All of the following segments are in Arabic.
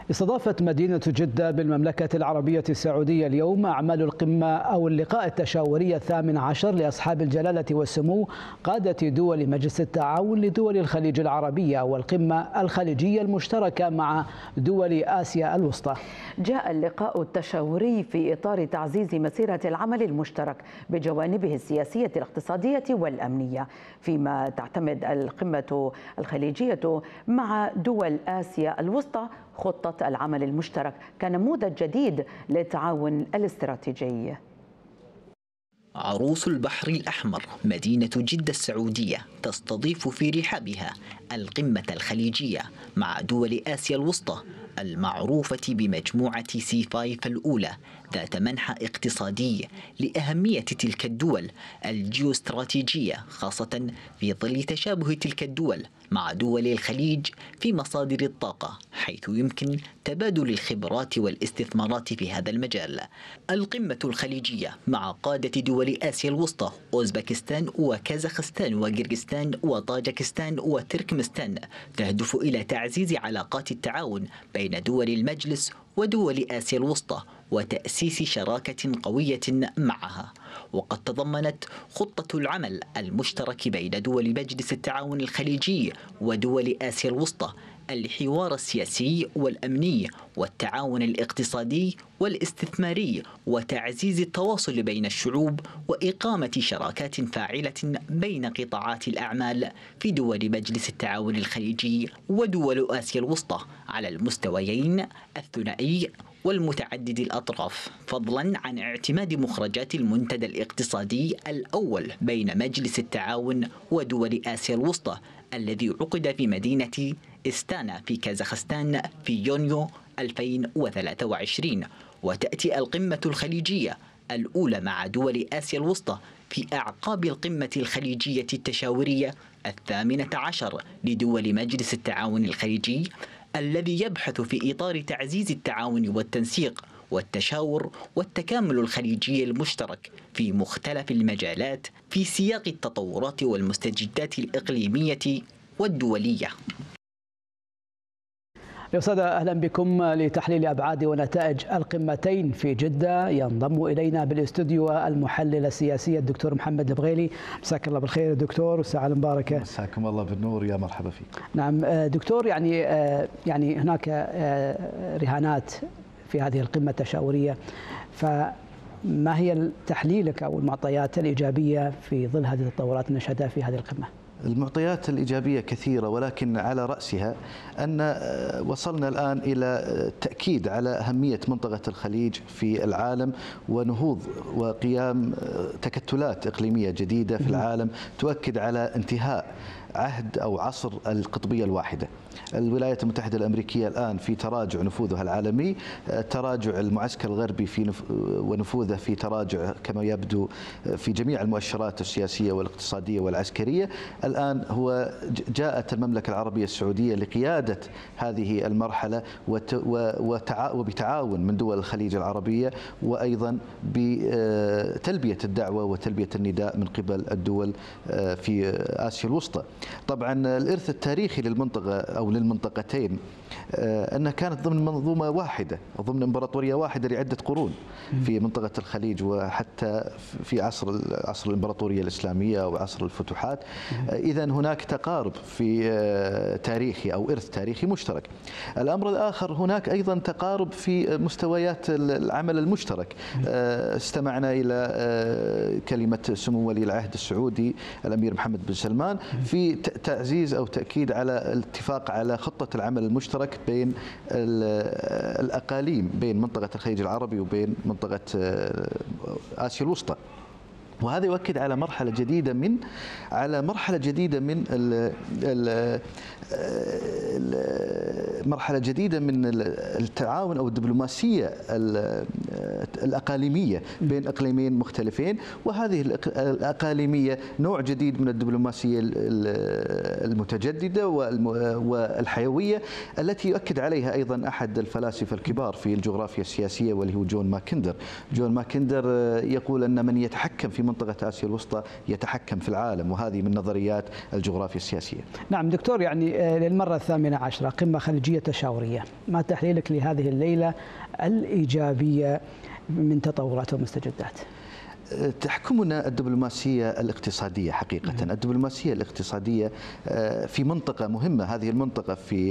استضافت مدينة جدة بالمملكة العربية السعودية اليوم أعمال القمة أو اللقاء التشاوري الثامن عشر لأصحاب الجلالة والسمو قادة دول مجلس التعاون لدول الخليج العربية والقمة الخليجية المشتركة مع دول آسيا الوسطى. جاء اللقاء التشاوري في إطار تعزيز مسيرة العمل المشترك بجوانبه السياسية الاقتصادية والأمنية، فيما تعتمد القمة الخليجية مع دول آسيا الوسطى خطة العمل المشترك كنموذج جديد للتعاون الاستراتيجي. عروس البحر الأحمر مدينة جدة السعودية تستضيف في رحابها القمة الخليجية مع دول آسيا الوسطى المعروفة بمجموعة C5 الأولى، ذات منحى اقتصادي لأهمية تلك الدول الجيوستراتيجية، خاصة في ظل تشابه تلك الدول مع دول الخليج في مصادر الطاقة، حيث يمكن تبادل الخبرات والاستثمارات في هذا المجال. القمة الخليجية مع قادة دول آسيا الوسطى أوزبكستان وكازاخستان وقرغيزستان وطاجكستان وتركمستان تهدف إلى تعزيز علاقات التعاون بين دول المجلس ودول آسيا الوسطى وتأسيس شراكة قوية معها. وقد تضمنت خطة العمل المشترك بين دول مجلس التعاون الخليجي ودول آسيا الوسطى الحوار السياسي والأمني والتعاون الاقتصادي والاستثماري وتعزيز التواصل بين الشعوب وإقامة شراكات فاعلة بين قطاعات الأعمال في دول مجلس التعاون الخليجي ودول آسيا الوسطى على المستويين الثنائي والمتعدد الأطراف، فضلا عن اعتماد مخرجات المنتدى الاقتصادي الأول بين مجلس التعاون ودول آسيا الوسطى الذي عقد في مدينة إستانا في كازاخستان في يونيو 2023. وتأتي القمة الخليجية الأولى مع دول آسيا الوسطى في أعقاب القمة الخليجية التشاورية الثامنة عشر لدول مجلس التعاون الخليجي، الذي يبحث في إطار تعزيز التعاون والتنسيق والتشاور والتكامل الخليجي المشترك في مختلف المجالات في سياق التطورات والمستجدات الإقليمية والدولية. يا أستاذ أهلا بكم لتحليل أبعاد ونتائج القمتين في جدة. ينضم إلينا بالاستوديو المحلل السياسي الدكتور محمد البغيلي. مساك الله بالخير دكتور والساعة المباركة. مساكم الله بالنور، يا مرحبا فيك. نعم دكتور، يعني هناك رهانات في هذه القمة التشاورية، فما هي تحليلك أو المعطيات الإيجابية في ظل هذه التطورات نشهدها في هذه القمة؟ المعطيات الإيجابية كثيرة، ولكن على رأسها أن وصلنا الآن إلى التأكيد على أهمية منطقة الخليج في العالم ونهوض وقيام تكتلات إقليمية جديدة في العالم تؤكد على انتهاء عهد أو عصر القطبية الواحدة. الولايات المتحدة الأمريكية الآن في تراجع نفوذها العالمي، تراجع المعسكر الغربي في ونفوذه في تراجع كما يبدو في جميع المؤشرات السياسية والاقتصادية والعسكرية. الآن هو جاءت المملكة العربية السعودية لقيادة هذه المرحلة وبتعاون من دول الخليج العربية، وأيضا بتلبية الدعوة وتلبية النداء من قبل الدول في آسيا الوسطى. طبعا الإرث التاريخي للمنطقة أو للمنطقتين أنها كانت ضمن منظومة واحدة، ضمن إمبراطورية واحدة لعدة قرون في منطقة الخليج، وحتى في عصر الإمبراطورية الإسلامية وعصر الفتوحات. إذا هناك تقارب في تاريخي أو إرث تاريخي مشترك. الأمر الآخر هناك أيضا تقارب في مستويات العمل المشترك. استمعنا إلى كلمة سمو ولي العهد السعودي الأمير محمد بن سلمان في تعزيز أو تأكيد على الاتفاق على خطة العمل المشترك بين الأقاليم، بين منطقة الخليج العربي وبين منطقة آسيا الوسطى. وهذا يؤكد على مرحلة جديدة من التعاون أو الدبلوماسية الأقاليمية بين إقليمين مختلفين، وهذه الأقاليمية نوع جديد من الدبلوماسية المتجددة والحيوية التي يؤكد عليها أيضا أحد الفلاسفة الكبار في الجغرافيا السياسية واللي هو جون ماكندر. جون ماكندر يقول أن من يتحكم في منطقة آسيا الوسطى يتحكم في العالم، وهذه من نظريات الجغرافيا السياسية. نعم دكتور، يعني للمرة 18 قمة خليجية تشاورية، ما تحليلك لهذه الليلة الإيجابية من تطورات ومستجدات؟ تحكمنا الدبلوماسية الاقتصادية حقيقة. الدبلوماسية الاقتصادية في منطقة مهمة، هذه المنطقة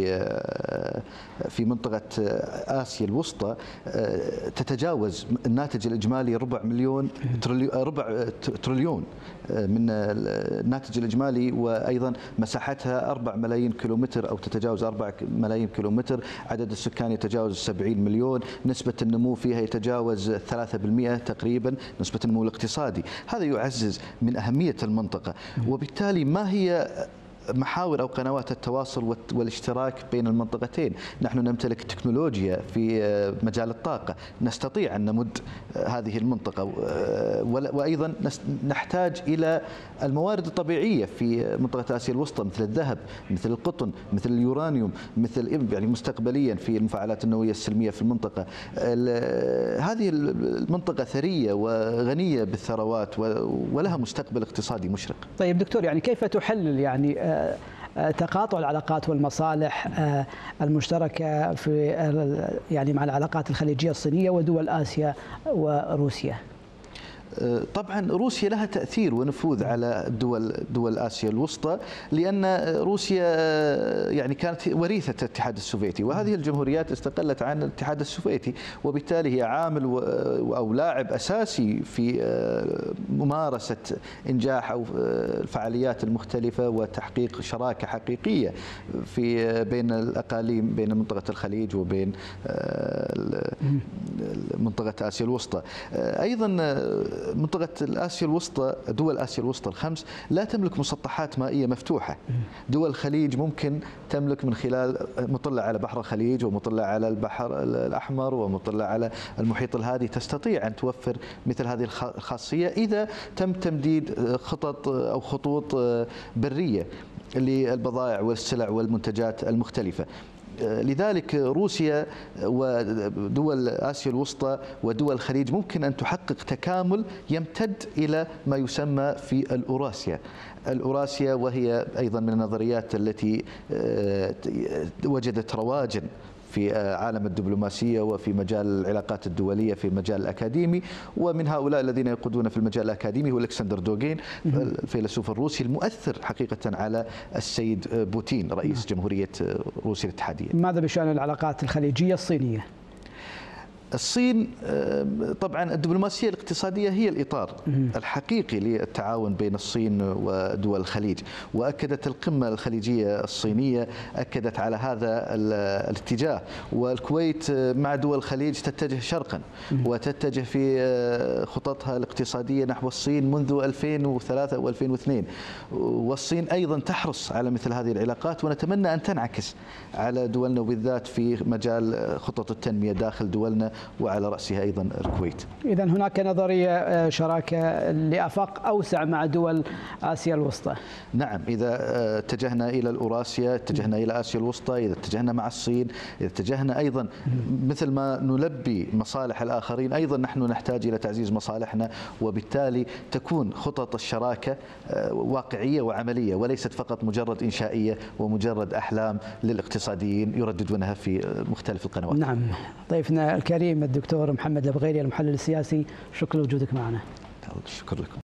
في منطقة آسيا الوسطى تتجاوز الناتج الإجمالي ربع تريليون من الناتج الإجمالي، وأيضا مساحتها 4 ملايين كيلومتر أو تتجاوز 4 ملايين كيلومتر، عدد السكان يتجاوز 70 مليون، نسبة النمو فيها يتجاوز 3% تقريبا نسبة النمو الاقتصادي. هذا يعزز من أهمية المنطقة، وبالتالي ما هي محاور أو قنوات التواصل والاشتراك بين المنطقتين؟ نحن نمتلك تكنولوجيا في مجال الطاقة، نستطيع أن نمد هذه المنطقة، وأيضا نحتاج إلى الموارد الطبيعية في منطقة آسيا الوسطى مثل الذهب، مثل القطن، مثل اليورانيوم، مثل يعني مستقبليا في المفاعلات النووية السلمية في المنطقة. هذه المنطقة ثرية وغنية بالثروات ولها مستقبل اقتصادي مشرق. طيب دكتور، يعني كيف تحلل يعني تقاطع العلاقات والمصالح المشتركة في يعني مع العلاقات الخليجية الصينية ودول آسيا وروسيا؟ طبعا روسيا لها تأثير ونفوذ على دول آسيا الوسطى، لأن روسيا يعني كانت وريثة الاتحاد السوفيتي، وهذه الجمهوريات استقلت عن الاتحاد السوفيتي، وبالتالي هي عامل أو لاعب أساسي في ممارسة إنجاح أو الفعاليات المختلفة وتحقيق شراكة حقيقية بين الأقاليم، بين منطقة الخليج وبين منطقة آسيا الوسطى. أيضا منطقة آسيا الوسطى، دول آسيا الوسطى الخمس لا تملك مسطحات مائية مفتوحة. دول الخليج ممكن تملك من خلال مطلة على بحر الخليج ومطلة على البحر الأحمر ومطلة على المحيط الهادي، تستطيع أن توفر مثل هذه الخاصية إذا تم تمديد خطط أو خطوط برية للبضائع والسلع والمنتجات المختلفة. لذلك روسيا ودول آسيا الوسطى ودول الخليج ممكن أن تحقق تكامل يمتد إلى ما يسمى في الأوراسيا، وهي أيضا من النظريات التي وجدت رواجا في عالم الدبلوماسية وفي مجال العلاقات الدولية في المجال الأكاديمي. ومن هؤلاء الذين يقودون في المجال الأكاديمي هو ألكسندر دوغين، الفيلسوف الروسي المؤثر حقيقة على السيد بوتين رئيس جمهورية روسيا الاتحادية. ماذا بشأن العلاقات الخليجية الصينية؟ الصين طبعا الدبلوماسية الاقتصادية هي الإطار الحقيقي للتعاون بين الصين ودول الخليج، وأكدت القمة الخليجية الصينية أكدت على هذا الاتجاه. والكويت مع دول الخليج تتجه شرقا وتتجه في خططها الاقتصادية نحو الصين منذ 2003 و2002، والصين أيضا تحرص على مثل هذه العلاقات، ونتمنى أن تنعكس على دولنا وبالذات في مجال خطط التنمية داخل دولنا وعلى رأسها أيضا الكويت. إذا هناك نظرية شراكة لآفاق أوسع مع دول آسيا الوسطى. نعم، إذا اتجهنا إلى الأوراسيا، اتجهنا إلى آسيا الوسطى، إذا اتجهنا مع الصين، إذا اتجهنا أيضا مثل ما نلبي مصالح الآخرين، أيضا نحن نحتاج إلى تعزيز مصالحنا، وبالتالي تكون خطط الشراكة واقعية وعملية وليست فقط مجرد إنشائية ومجرد أحلام للاقتصاديين يرددونها في مختلف القنوات. نعم، ضيفنا الكريم الدكتور محمد البغيري المحلل السياسي، شكرا لوجودك معنا. شكرا لكم.